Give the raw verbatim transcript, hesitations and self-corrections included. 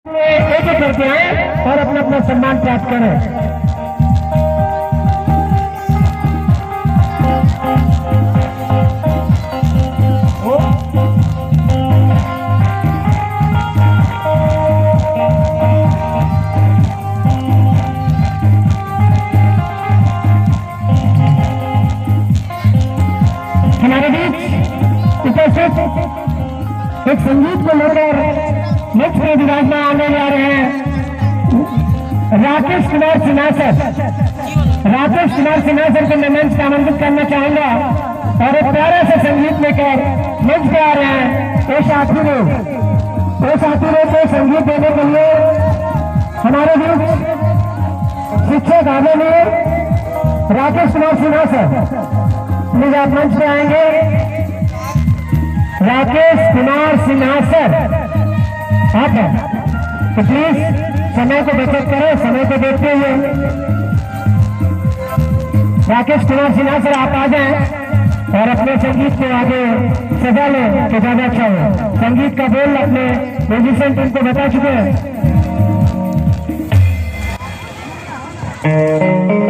एक एक करके आए और अपना अपना सम्मान प्राप्त करें। हमारे बीच उपस्थित एक संगीत को लेकर मुख्य में विराजमान आने जा रहे हैं राकेश कुमार सिन्हासर। राकेश कुमार सिन्हासर को मैं मंच पर आमंत्रित करना चाहूंगा और एक प्यारे से संगीत लेकर मंच पे आ रहे हैं। वो साथी लोग वो साथी लोग को संगीत देने के लिए हमारे बीच शिक्षक आदरणीय राकेश कुमार सिन्हासर प्लीज आप मंच पे आएंगे। राकेश कुमार सिन्हासर आप हैं तो प्लीज समय को बचत करें, समय को देखते हुए राकेश कुमार सिन्हासर आप आ जाएं और अपने संगीत को आगे सजा लें तो ज्यादा अच्छा हो। संगीत का बोल अपने म्यूजिशियन टीम को बता चुके हैं।